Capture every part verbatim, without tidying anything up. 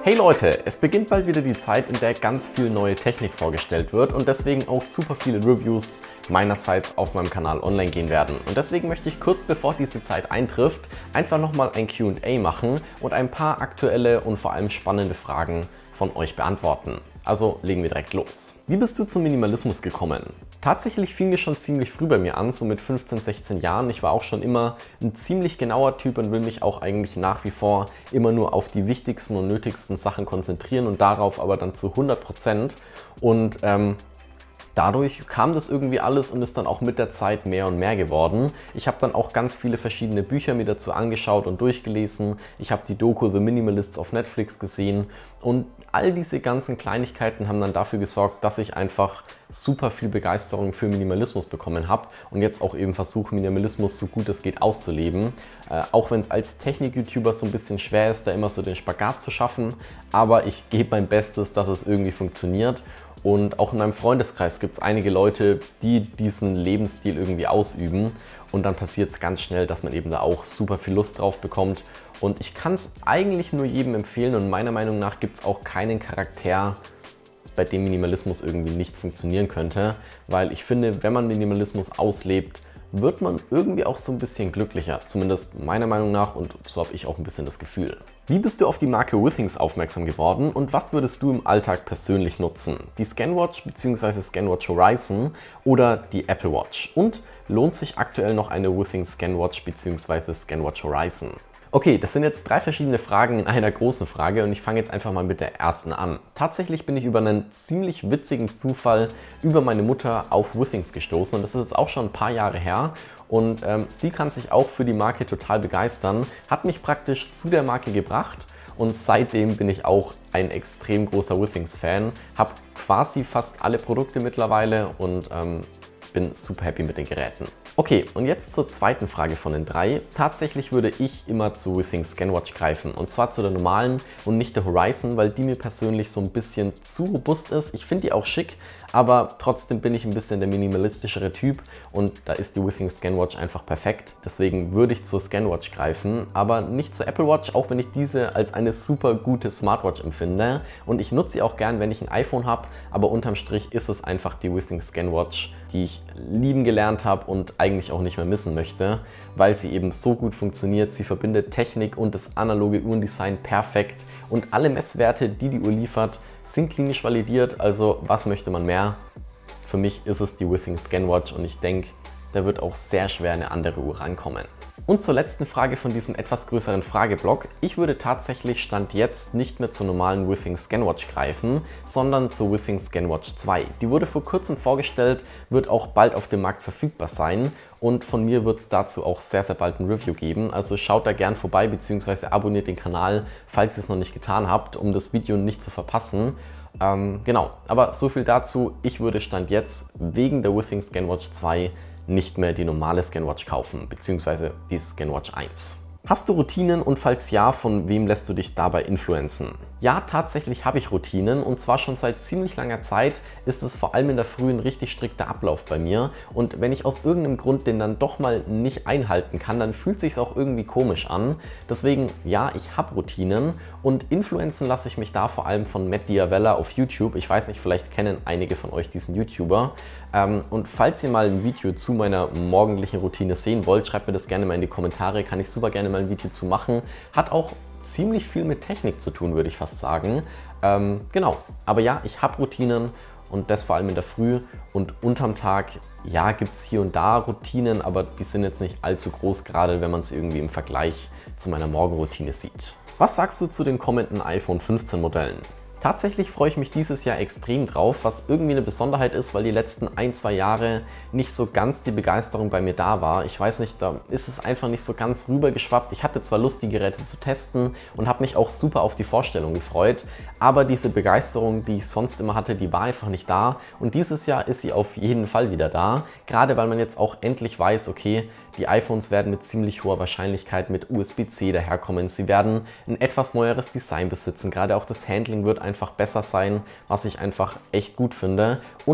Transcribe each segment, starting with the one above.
Hey Leute, es beginnt bald wieder die Zeit, in der ganz viel neue Technik vorgestellt wird und deswegen auch super viele Reviews meinerseits auf meinem Kanal online gehen werden. Und deswegen möchte ich kurz bevor diese Zeit eintrifft, einfach nochmal ein Q und A machen und ein paar aktuelle und vor allem spannende Fragen von euch beantworten. Also legen wir direkt los. Wie bist du zum Minimalismus gekommen? Tatsächlich fing es schon ziemlich früh bei mir an, so mit fünfzehn, sechzehn Jahren. Ich war auch schon immer ein ziemlich genauer Typ und will mich auch eigentlich nach wie vor immer nur auf die wichtigsten und nötigsten Sachen konzentrieren und darauf aber dann zu hundert Prozent. Und ähm, dadurch kam das irgendwie alles und ist dann auch mit der Zeit mehr und mehr geworden. Ich habe dann auch ganz viele verschiedene Bücher mir dazu angeschaut und durchgelesen. Ich habe die Doku The Minimalists auf Netflix gesehen und all diese ganzen Kleinigkeiten haben dann dafür gesorgt, dass ich einfach super viel Begeisterung für Minimalismus bekommen habe und jetzt auch eben versuche, Minimalismus so gut es geht auszuleben. Äh, auch wenn es als Technik-YouTuber so ein bisschen schwer ist, da immer so den Spagat zu schaffen, aber ich gebe mein Bestes, dass es irgendwie funktioniert. Und auch in meinem Freundeskreis gibt es einige Leute, die diesen Lebensstil irgendwie ausüben. Und dann passiert es ganz schnell, dass man eben da auch super viel Lust drauf bekommt. Und ich kann es eigentlich nur jedem empfehlen und meiner Meinung nach gibt es auch keinen Charakter, bei dem Minimalismus irgendwie nicht funktionieren könnte. Weil ich finde, wenn man Minimalismus auslebt, wird man irgendwie auch so ein bisschen glücklicher. Zumindest meiner Meinung nach und so habe ich auch ein bisschen das Gefühl. Wie bist du auf die Marke Withings aufmerksam geworden und was würdest du im Alltag persönlich nutzen? Die Scanwatch bzw. Scanwatch Horizon oder die Apple Watch? Und lohnt sich aktuell noch eine Withings Scanwatch bzw. Scanwatch Horizon? Okay, das sind jetzt drei verschiedene Fragen in einer großen Frage und ich fange jetzt einfach mal mit der ersten an. Tatsächlich bin ich über einen ziemlich witzigen Zufall über meine Mutter auf Withings gestoßen und das ist jetzt auch schon ein paar Jahre her. Und ähm, sie kann sich auch für die Marke total begeistern, hat mich praktisch zu der Marke gebracht und seitdem bin ich auch ein extrem großer Withings-Fan, habe quasi fast alle Produkte mittlerweile und ähm, bin super happy mit den Geräten. Okay, und jetzt zur zweiten Frage von den drei. Tatsächlich würde ich immer zu Withings Scanwatch greifen und zwar zu der normalen und nicht der Horizon, weil die mir persönlich so ein bisschen zu robust ist. Ich finde die auch schick, aber trotzdem bin ich ein bisschen der minimalistischere Typ und da ist die Withings Scanwatch einfach perfekt. Deswegen würde ich zur Scanwatch greifen, aber nicht zur Apple Watch, auch wenn ich diese als eine super gute Smartwatch empfinde. Und ich nutze sie auch gern, wenn ich ein iPhone habe, aber unterm Strich ist es einfach die Withings Scanwatch, die ich lieben gelernt habe und eigentlich auch nicht mehr missen möchte, weil sie eben so gut funktioniert. Sie verbindet Technik und das analoge Uhrendesign perfekt und alle Messwerte, die die Uhr liefert, sind klinisch validiert, also was möchte man mehr? Für mich ist es die Withings Scanwatch und ich denke, da wird auch sehr schwer eine andere Uhr rankommen. Und zur letzten Frage von diesem etwas größeren Frageblock. Ich würde tatsächlich Stand jetzt nicht mehr zur normalen Withings Scanwatch greifen, sondern zur Withings Scanwatch zwei. Die wurde vor kurzem vorgestellt, wird auch bald auf dem Markt verfügbar sein und von mir wird es dazu auch sehr, sehr bald ein Review geben. Also schaut da gern vorbei bzw. abonniert den Kanal, falls ihr es noch nicht getan habt, um das Video nicht zu verpassen. Ähm, genau, aber so viel dazu. Ich würde Stand jetzt wegen der Withings Scanwatch zwei nicht mehr die normale Scanwatch kaufen, beziehungsweise die Scanwatch eins. Hast du Routinen und falls ja, von wem lässt du dich dabei influenzen? Ja, tatsächlich habe ich Routinen und zwar schon seit ziemlich langer Zeit ist es vor allem in der Früh ein richtig strikter Ablauf bei mir und wenn ich aus irgendeinem Grund den dann doch mal nicht einhalten kann, dann fühlt es sich auch irgendwie komisch an. Deswegen, ja, ich habe Routinen und influenzen lasse ich mich da vor allem von Matt D'Avella auf YouTube. Ich weiß nicht, vielleicht kennen einige von euch diesen YouTuber. Und falls ihr mal ein Video zu meiner morgendlichen Routine sehen wollt, schreibt mir das gerne mal in die Kommentare, kann ich super gerne mal ein Video zu machen. Hat auch ziemlich viel mit Technik zu tun, würde ich fast sagen. Ähm, genau, aber ja, ich habe Routinen und das vor allem in der Früh und unterm Tag, ja, gibt es hier und da Routinen, aber die sind jetzt nicht allzu groß, gerade wenn man es irgendwie im Vergleich zu meiner Morgenroutine sieht. Was sagst du zu den kommenden iPhone fünfzehn Modellen? Tatsächlich freue ich mich dieses Jahr extrem drauf, was irgendwie eine Besonderheit ist, weil die letzten ein, zwei Jahre nicht so ganz die Begeisterung bei mir da war. Ich weiß nicht, da ist es einfach nicht so ganz rübergeschwappt. Ich hatte zwar Lust, die Geräte zu testen und habe mich auch super auf die Vorstellung gefreut, aber diese Begeisterung, die ich sonst immer hatte, die war einfach nicht da und dieses Jahr ist sie auf jeden Fall wieder da, gerade weil man jetzt auch endlich weiß, okay, die iPhones werden mit ziemlich hoher Wahrscheinlichkeit mit U S B C daherkommen. Sie werden ein etwas neueres Design besitzen. Gerade auch das Handling wird einfach besser sein, was ich einfach echt gut finde. Und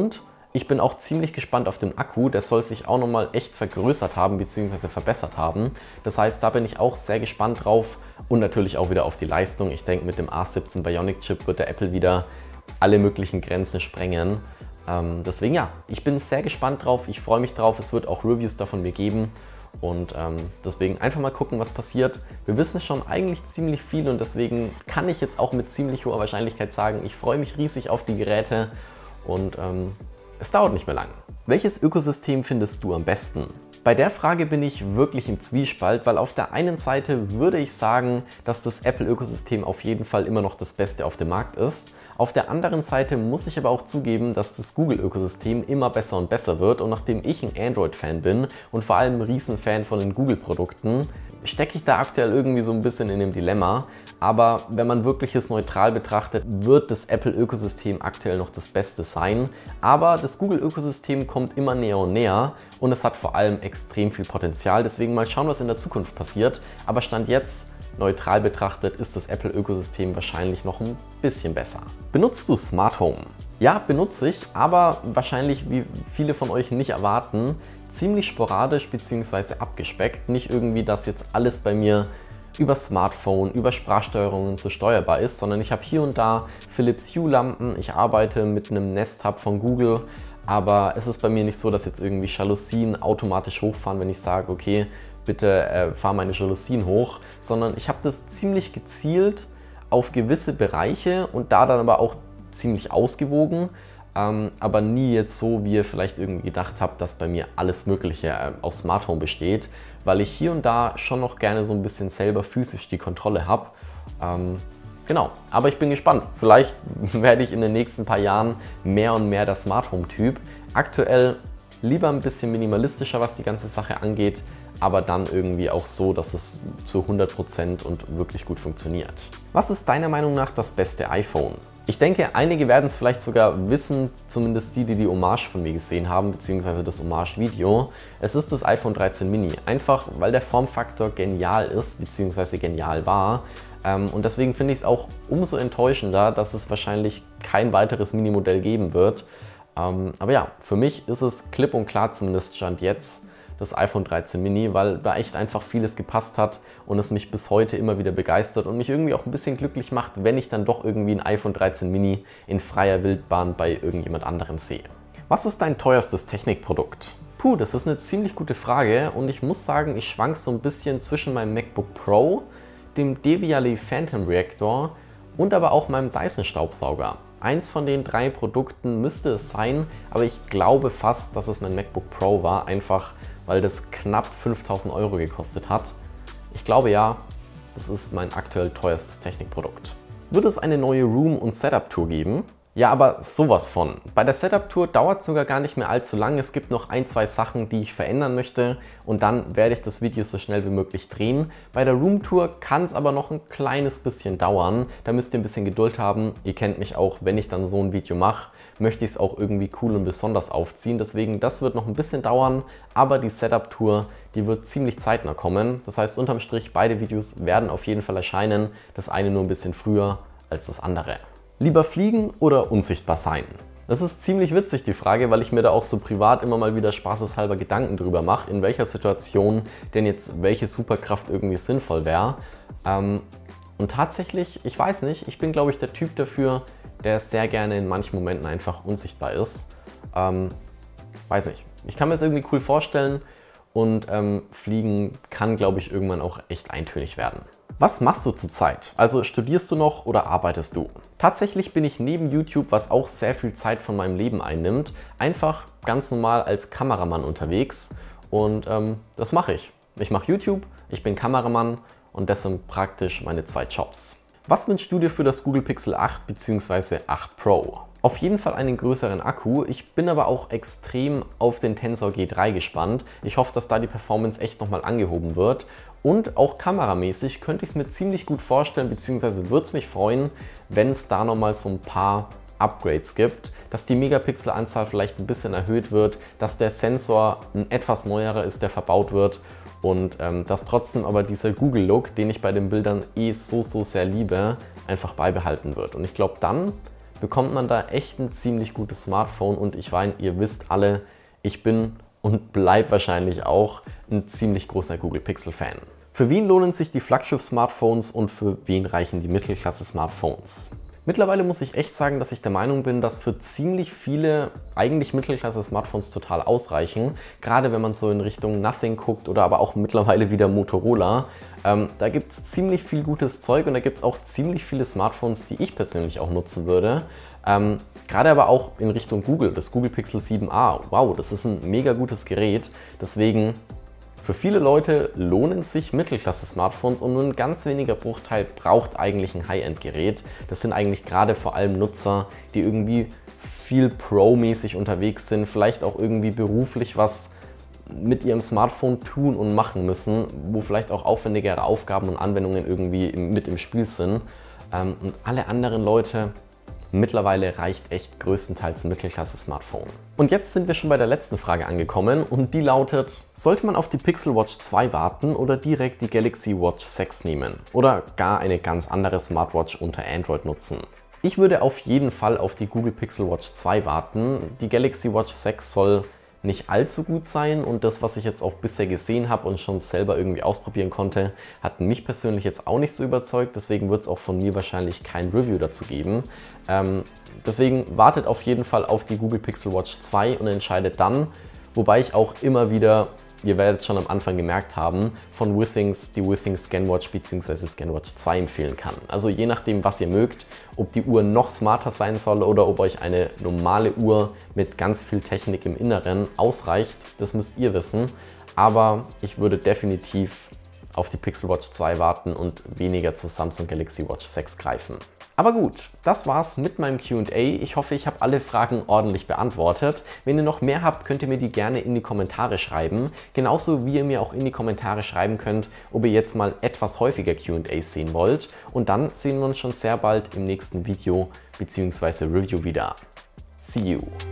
Ich bin auch ziemlich gespannt auf den Akku, der soll sich auch nochmal echt vergrößert haben bzw. verbessert haben. Das heißt, da bin ich auch sehr gespannt drauf und natürlich auch wieder auf die Leistung. Ich denke, mit dem A siebzehn Bionic Chip wird der Apple wieder alle möglichen Grenzen sprengen. Ähm, deswegen ja, ich bin sehr gespannt drauf, ich freue mich drauf, es wird auch Reviews davon mir geben. Und ähm, deswegen einfach mal gucken, was passiert. Wir wissen schon eigentlich ziemlich viel und deswegen kann ich jetzt auch mit ziemlich hoher Wahrscheinlichkeit sagen, ich freue mich riesig auf die Geräte und ähm, es dauert nicht mehr lang. Welches Ökosystem findest du am besten? Bei der Frage bin ich wirklich im Zwiespalt, weil auf der einen Seite würde ich sagen, dass das Apple-Ökosystem auf jeden Fall immer noch das Beste auf dem Markt ist. Auf der anderen Seite muss ich aber auch zugeben, dass das Google-Ökosystem immer besser und besser wird und nachdem ich ein Android-Fan bin und vor allem ein Riesenfan von den Google-Produkten, stecke ich da aktuell irgendwie so ein bisschen in dem Dilemma. Aber wenn man wirklich es neutral betrachtet, wird das Apple-Ökosystem aktuell noch das Beste sein. Aber das Google-Ökosystem kommt immer näher und näher und es hat vor allem extrem viel Potenzial. Deswegen mal schauen, was in der Zukunft passiert. Aber Stand jetzt, neutral betrachtet, ist das Apple-Ökosystem wahrscheinlich noch ein bisschen besser. Benutzt du Smart Home? Ja, benutze ich, aber wahrscheinlich, wie viele von euch nicht erwarten, ziemlich sporadisch bzw. abgespeckt. Nicht irgendwie, dass jetzt alles bei mir über Smartphone, über Sprachsteuerungen so steuerbar ist, sondern ich habe hier und da Philips Hue-Lampen, ich arbeite mit einem Nest Hub von Google, aber es ist bei mir nicht so, dass jetzt irgendwie Jalousien automatisch hochfahren, wenn ich sage, okay, bitte äh, fahr meine Jalousien hoch, sondern ich habe das ziemlich gezielt auf gewisse Bereiche und da dann aber auch ziemlich ausgewogen, ähm, aber nie jetzt so, wie ihr vielleicht irgendwie gedacht habt, dass bei mir alles Mögliche äh, aus Smart Home besteht, weil ich hier und da schon noch gerne so ein bisschen selber physisch die Kontrolle habe. Ähm, genau, aber ich bin gespannt. Vielleicht werde ich in den nächsten paar Jahren mehr und mehr der Smart Home Typ. Aktuell lieber ein bisschen minimalistischer, was die ganze Sache angeht, aber dann irgendwie auch so, dass es zu hundert Prozent und wirklich gut funktioniert. Was ist deiner Meinung nach das beste iPhone? Ich denke, einige werden es vielleicht sogar wissen, zumindest die, die die Hommage von mir gesehen haben, beziehungsweise das Hommage-Video. Es ist das iPhone dreizehn Mini, einfach weil der Formfaktor genial ist, beziehungsweise genial war. Und deswegen finde ich es auch umso enttäuschender, dass es wahrscheinlich kein weiteres Mini-Modell geben wird. Aber ja, für mich ist es klipp und klar, zumindest Stand jetzt, das iPhone dreizehn Mini, weil da echt einfach vieles gepasst hat und es mich bis heute immer wieder begeistert und mich irgendwie auch ein bisschen glücklich macht, wenn ich dann doch irgendwie ein iPhone dreizehn Mini in freier Wildbahn bei irgendjemand anderem sehe. Was ist dein teuerstes Technikprodukt? Puh, das ist eine ziemlich gute Frage und ich muss sagen, ich schwank so ein bisschen zwischen meinem MacBook Pro, dem Devialy Phantom Reactor und aber auch meinem Dyson Staubsauger. Eins von den drei Produkten müsste es sein, aber ich glaube fast, dass es mein MacBook Pro war, einfach weil das knapp fünftausend Euro gekostet hat. Ich glaube ja, das ist mein aktuell teuerstes Technikprodukt. Wird es eine neue Room- und Setup-Tour geben? Ja, aber sowas von. Bei der Setup-Tour dauert es sogar gar nicht mehr allzu lang. Es gibt noch ein, zwei Sachen, die ich verändern möchte und dann werde ich das Video so schnell wie möglich drehen. Bei der Room-Tour kann es aber noch ein kleines bisschen dauern. Da müsst ihr ein bisschen Geduld haben. Ihr kennt mich auch, wenn ich dann so ein Video mache, möchte ich es auch irgendwie cool und besonders aufziehen. Deswegen, das wird noch ein bisschen dauern, aber die Setup-Tour, die wird ziemlich zeitnah kommen. Das heißt, unterm Strich, beide Videos werden auf jeden Fall erscheinen. Das eine nur ein bisschen früher als das andere. Lieber fliegen oder unsichtbar sein? Das ist ziemlich witzig, die Frage, weil ich mir da auch so privat immer mal wieder spaßeshalber Gedanken drüber mache, in welcher Situation denn jetzt welche Superkraft irgendwie sinnvoll wäre. Ähm, und tatsächlich, ich weiß nicht, ich bin glaube ich der Typ dafür, der sehr gerne in manchen Momenten einfach unsichtbar ist. Ähm, weiß nicht, ich kann mir das irgendwie cool vorstellen und ähm, Fliegen kann glaube ich irgendwann auch echt eintönig werden. Was machst du zurzeit? Also studierst du noch oder arbeitest du? Tatsächlich bin ich neben YouTube, was auch sehr viel Zeit von meinem Leben einnimmt, einfach ganz normal als Kameramann unterwegs und ähm, das mache ich. Ich mache YouTube, ich bin Kameramann und das sind praktisch meine zwei Jobs. Was wünschst du dir für das Google Pixel acht bzw. acht Pro? Auf jeden Fall einen größeren Akku, ich bin aber auch extrem auf den Tensor G drei gespannt. Ich hoffe, dass da die Performance echt nochmal angehoben wird. Und auch kameramäßig könnte ich es mir ziemlich gut vorstellen, beziehungsweise würde es mich freuen, wenn es da nochmal so ein paar Upgrades gibt, dass die Megapixelanzahl vielleicht ein bisschen erhöht wird, dass der Sensor ein etwas neuerer ist, der verbaut wird und ähm, dass trotzdem aber dieser Google-Look, den ich bei den Bildern eh so, so sehr liebe, einfach beibehalten wird. Und ich glaube, dann bekommt man da echt ein ziemlich gutes Smartphone und ich meine, ihr wisst alle, ich bin und bleibe wahrscheinlich auch ein ziemlich großer Google Pixel-Fan. Für wen lohnen sich die Flaggschiff-Smartphones und für wen reichen die Mittelklasse-Smartphones? Mittlerweile muss ich echt sagen, dass ich der Meinung bin, dass für ziemlich viele eigentlich Mittelklasse-Smartphones total ausreichen. Gerade wenn man so in Richtung Nothing guckt oder aber auch mittlerweile wieder Motorola. Ähm, da gibt es ziemlich viel gutes Zeug und da gibt es auch ziemlich viele Smartphones, die ich persönlich auch nutzen würde. Ähm, gerade aber auch in Richtung Google, das Google Pixel sieben a. Wow, das ist ein mega gutes Gerät. Deswegen für viele Leute lohnen sich Mittelklasse-Smartphones und nur ein ganz weniger Bruchteil braucht eigentlich ein High-End-Gerät. Das sind eigentlich gerade vor allem Nutzer, die irgendwie viel Pro-mäßig unterwegs sind, vielleicht auch irgendwie beruflich was mit ihrem Smartphone tun und machen müssen, wo vielleicht auch aufwendigere Aufgaben und Anwendungen irgendwie mit im Spiel sind. Und alle anderen Leute, mittlerweile reicht echt größtenteils ein Mittelklasse-Smartphone. Und jetzt sind wir schon bei der letzten Frage angekommen und die lautet: Sollte man auf die Pixel Watch zwei warten oder direkt die Galaxy Watch sechs nehmen? Oder gar eine ganz andere Smartwatch unter Android nutzen? Ich würde auf jeden Fall auf die Google Pixel Watch zwei warten. Die Galaxy Watch sechs soll nicht allzu gut sein und das, was ich jetzt auch bisher gesehen habe und schon selber irgendwie ausprobieren konnte, hat mich persönlich jetzt auch nicht so überzeugt, deswegen wird es auch von mir wahrscheinlich kein Review dazu geben. Ähm, deswegen wartet auf jeden Fall auf die Google Pixel Watch zwei und entscheidet dann, wobei ich auch immer wieder, ihr werdet schon am Anfang gemerkt haben, von Withings die Withings ScanWatch bzw. ScanWatch zwei empfehlen kann. Also je nachdem, was ihr mögt, ob die Uhr noch smarter sein soll oder ob euch eine normale Uhr mit ganz viel Technik im Inneren ausreicht, das müsst ihr wissen. Aber ich würde definitiv auf die Pixel Watch zwei warten und weniger zur Samsung Galaxy Watch sechs greifen. Aber gut, das war's mit meinem Q und A. Ich hoffe, ich habe alle Fragen ordentlich beantwortet. Wenn ihr noch mehr habt, könnt ihr mir die gerne in die Kommentare schreiben. Genauso wie ihr mir auch in die Kommentare schreiben könnt, ob ihr jetzt mal etwas häufiger Q und As sehen wollt. Und dann sehen wir uns schon sehr bald im nächsten Video bzw. Review wieder. See you!